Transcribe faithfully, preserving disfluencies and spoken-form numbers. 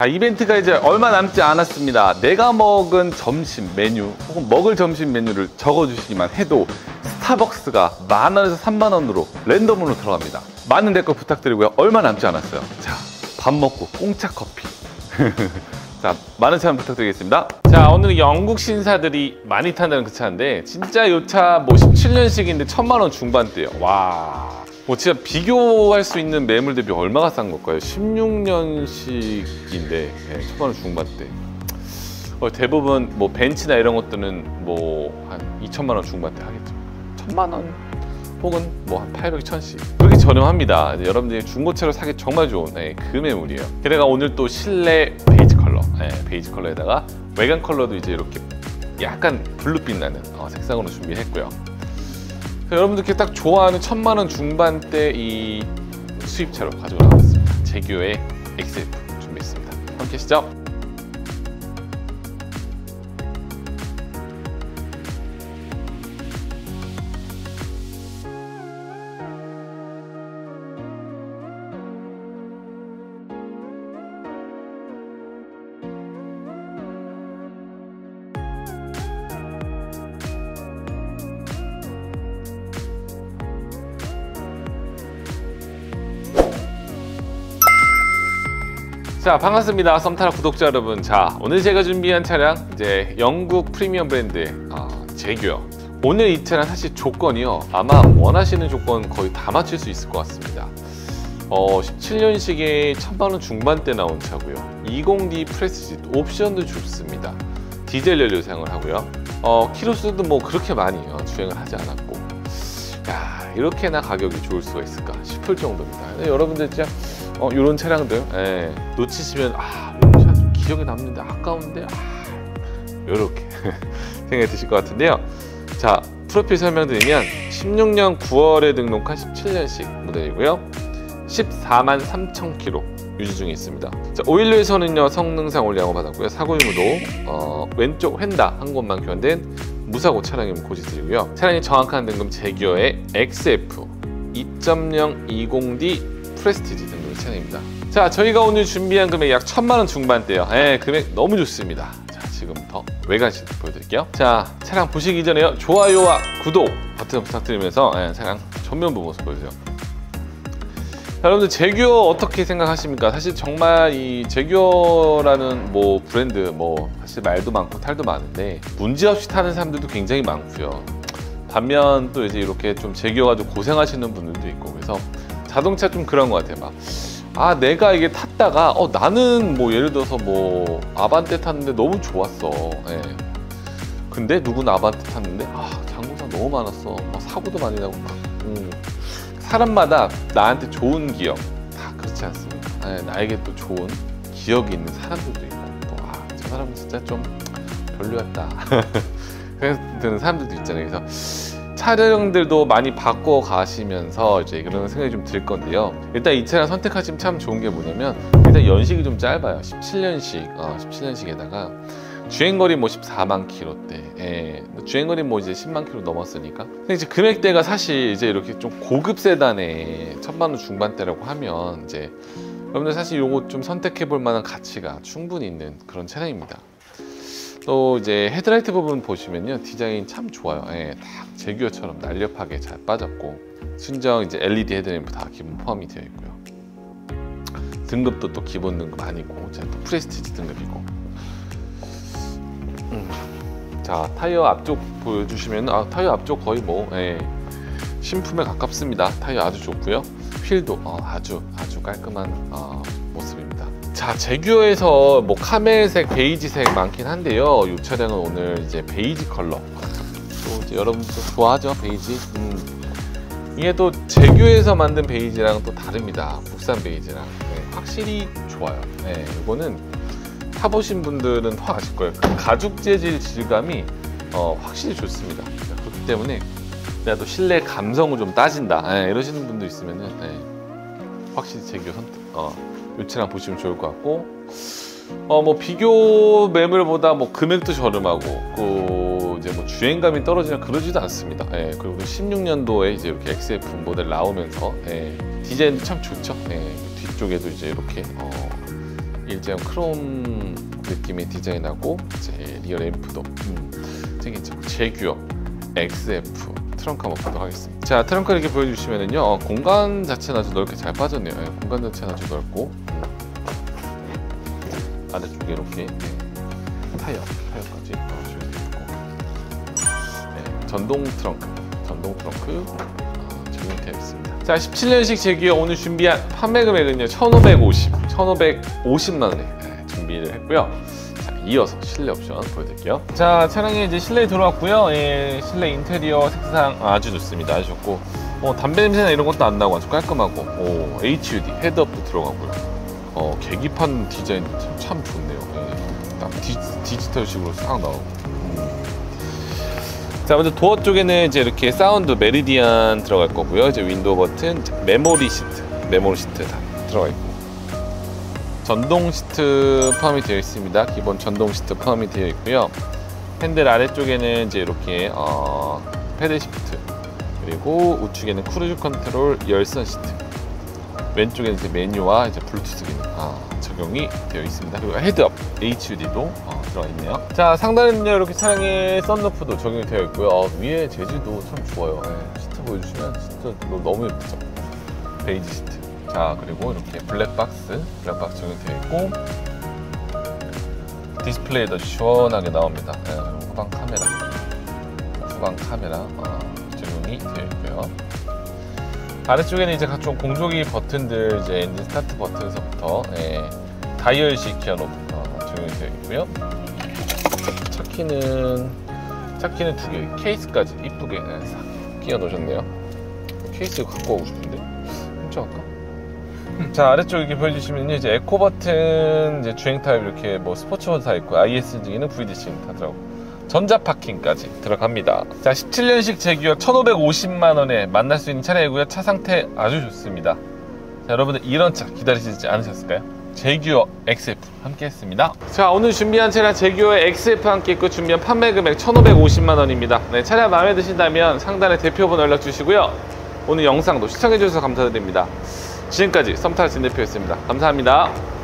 자, 이벤트가 이제 얼마 남지 않았습니다. 내가 먹은 점심 메뉴 혹은 먹을 점심 메뉴를 적어주시기만 해도 스타벅스가 만 원에서 삼만 원으로 랜덤으로 들어갑니다. 많은 댓글 부탁드리고요. 얼마 남지 않았어요. 자, 밥 먹고 공짜 커피. 자, 많은 참여 부탁드리겠습니다. 자, 오늘은 영국 신사들이 많이 탄다는 그 차인데 진짜 이 차 뭐 십칠 년식인데 천만 원 중반대요. 와, 뭐 진짜 비교할 수 있는 매물 대비 얼마가 싼 걸까요? 십육 년식인데 네, 천만 원 중반대. 어, 대부분 뭐 벤츠나 이런 것들은 뭐 한 이천만 원 중반대 하겠죠. 천만 원 혹은 뭐 한 팔백, 천씩 그렇게 저렴합니다. 여러분들이 중고차로 사기 정말 좋은 네, 그 매물이에요. 게다가 오늘 또 실내 베이지 컬러, 네, 베이지 컬러에다가 외관 컬러도 이제 이렇게 약간 블루빛 나는 어, 색상으로 준비했고요. 여러분들께 딱 좋아하는 천만 원 중반대 이 수입차로 가지고 나왔습니다. 제규어의 엑스에프 준비했습니다. 함께 하시죠. 자, 반갑습니다. 썸타라 구독자 여러분. 자, 오늘 제가 준비한 차량 이제 영국 프리미엄 브랜드의 어, 제규어. 오늘 이 차량 사실 조건이요, 아마 원하시는 조건 거의 다 맞출 수 있을 것 같습니다. 어, 십칠 년식에 천만 원 중반대 나온 차고요. 이십 디 프레스티지 옵션도 좋습니다. 디젤 연료 사용을 하고요. 어, 키로수도 뭐 그렇게 많이 어, 주행을 하지 않았고, 야, 이렇게나 가격이 좋을 수가 있을까 싶을 정도입니다. 근데 여러분들 진짜 어, 이런 차량들 예, 놓치시면 아, 이런 차 좀 기억에 남는데 아까운데 아, 이렇게 생각이 드실 것 같은데요. 자, 프로필 설명드리면 십육 년 구월에 등록한 십칠 년식 모델이고요. 십사만 삼천 킬로 유지 중에 있습니다. 자, 오일류에서는요 성능상 올량을 받았고요. 사고 유무도 어, 왼쪽 휀다 한 곳만 교환된 무사고 차량임을 고지드리고요. 차량이 정확한 등급 제규어의 엑스에프 이 점 영 이십 디 프레스티지 등급의 차량입니다. 자, 저희가 오늘 준비한 금액 약 천만 원 중반대요. 예, 금액 너무 좋습니다. 자, 지금부터 외관실 보여드릴게요. 자, 차량 보시기 전에요, 좋아요와 구독 버튼 부탁드리면서 예, 차량 전면부 모습 보여주세요. 자, 여러분들 제규어 어떻게 생각하십니까? 사실 정말 이 제규어라는 뭐 브랜드 뭐 사실 말도 많고 탈도 많은데 문제없이 타는 사람들도 굉장히 많고요. 반면 또 이제 이렇게 좀 제규어 가지고 고생하시는 분들도 있고, 그래서 자동차 좀 그런 것 같아요. 막, 아, 내가 이게 탔다가 어 나는 뭐 예를 들어서 뭐 아반떼 탔는데 너무 좋았어. 예. 근데 누구는 아반떼 탔는데 아, 장고장 너무 많았어. 막 사고도 많이 나고. 음. 사람마다 나한테 좋은 기억 다 그렇지 않습니까? 예, 나에게 또 좋은 기억이 있는 사람들도 있고, 또 아, 저 사람은 진짜 좀 별로였다. 그래서 드는 사람들도 있잖아요. 그래서 차량들도 많이 바꿔 가시면서 이제 그런 생각이 좀 들 건데요. 일단 이 차량 선택하시면 참 좋은 게 뭐냐면, 일단 연식이 좀 짧아요. 십칠 년식, 어, 십칠 년식에다가 주행거리 뭐 십사만 킬로대, 예, 주행거리 뭐 이제 십만 킬로 넘었으니까. 근데 이제 금액대가 사실 이제 이렇게 좀 고급 세단에 천만 원 중반대라고 하면 이제 여러분들 사실 요거 좀 선택해 볼 만한 가치가 충분히 있는 그런 차량입니다. 또 이제 헤드라이트 부분 보시면요, 디자인 참 좋아요. 예, 딱 제규어처럼 날렵하게 잘 빠졌고, 순정 이제 엘이디 헤드램프 다 기본 포함이 되어 있고요. 등급도 또 기본 등급 아니고 또 프레스티지 등급이고. 음. 자, 타이어 앞쪽 보여주시면 아, 타이어 앞쪽 거의 뭐 예, 신품에 가깝습니다. 타이어 아주 좋고요. 휠도 어, 아주 아주 깔끔한 어, 모습입니다. 자, 제규어에서 뭐 카멜색, 베이지색 많긴 한데요. 이 차량은 오늘 이제 베이지 컬러. 또 이제 여러분도 좋아하죠, 베이지. 음. 이게 또 제규어에서 만든 베이지랑 또 다릅니다. 국산 베이지랑. 네, 확실히 좋아요. 네, 이거는 타보신 분들은 더 아실 거예요. 그 가죽 재질 질감이 어, 확실히 좋습니다. 그렇기 때문에 내가 또 실내 감성을 좀 따진다, 네, 이러시는 분도 있으면은 네, 확실히 제규어 선택. 어. 이 차량 보시면 좋을 것 같고, 어 뭐 비교 매물보다 뭐 금액도 저렴하고, 그 이제 뭐 주행감이 떨어지나 그러지도 않습니다. 예, 그리고 십육 년도에 이제 이렇게 엑스에프 모델 나오면서 예, 디자인도 참 좋죠. 예, 뒤쪽에도 이제 이렇게 어, 일제형 크롬 느낌의 디자인하고 이제 리어 램프도 음, 되게 제규어 엑스에프 트렁크 한번 보도록 하겠습니다. 자, 트렁크 이렇게 보여주시면은요, 어, 공간 자체는 아주 넓게 잘 빠졌네요. 네, 공간 자체는 아주 넓고 아래쪽에 이렇게 네, 타이어, 타이어까지 넣어주셔야 되고 네, 전동 트렁크, 전동 트렁크 어, 적용되어 있습니다. 자, 십칠 년식 제규어 오늘 준비한 판매 금액은요 천오백오십, 천오백오십만 원에 네, 준비를 했고요. 자, 이어서 실내 옵션 보여드릴게요. 자, 차량이 이제 실내에 들어왔고요. 예, 실내 인테리어 색상 아주 좋습니다. 아주 좋고 어, 담배 냄새나 이런 것도 안 나고 아주 깔끔하고 오, 에이치유디 헤드업도 들어가고요. 어, 계기판 디자인 참, 참 좋네요. 예, 딱 디, 디지털식으로 싹 나오고. 음. 자, 먼저 도어 쪽에는 이제 이렇게 사운드 메리디안 들어갈 거고요. 이제 윈도우 버튼, 메모리 시트, 메모리 시트 다 들어가 있고. 전동 시트 포함이 되어 있습니다. 기본 전동 시트 포함이 되어 있고요. 핸들 아래쪽에는 이제 이렇게 어, 패들 시프트, 그리고 우측에는 크루즈 컨트롤 열선 시트, 왼쪽에는 이제 메뉴와 이제 블루투스 기능 아, 적용이 되어 있습니다. 그리고 헤드업 에이치유디도 어, 들어가 있네요. 자, 상단에는요 이렇게 차량의 썬루프도 적용이 되어 있고요. 어, 위에 재질도 참 좋아요. 네, 시트 보여주시면 진짜 너무 예쁘죠. 베이지 시트. 자, 그리고 이렇게 블랙박스, 블랙박스 적용되어 있고 디스플레이도 시원하게 나옵니다. 네, 후방 카메라, 후방 카메라 어, 적용이 되어 있고요. 아래쪽에는 이제 각종 공조기 버튼들, 이제 엔진 스타트 버튼에서부터 예, 다이얼식 기어 노브 어, 적용이 되어 있고요. 차키는 차키는 두 개, 케이스까지 이쁘게 예, 싹 끼워 놓으셨네요. 케이스 갖고 오고 싶은데 훔쳐갈까? 자, 아래쪽 이렇게 보여주시면 이제 에코 버튼, 이제 주행 타입 이렇게 뭐 스포츠 모드 다 있고 아이에스 기능, 브이디 기능 다 들어가고 전자 파킹까지 들어갑니다. 자, 십칠 년식 제규어 천오백오십만 원에 만날 수 있는 차량이고요. 차 상태 아주 좋습니다. 자, 여러분들 이런 차 기다리시지 않으셨을까요? 제규어 엑스에프 함께 했습니다. 자, 오늘 준비한 차량 제규어 엑스에프 함께 있고 준비한 판매 금액 천오백오십만 원입니다. 네, 차량 마음에 드신다면 상단에 대표번호 연락 주시고요. 오늘 영상도 시청해 주셔서 감사드립니다. 지금까지 썸타를 진대표였습니다. 감사합니다.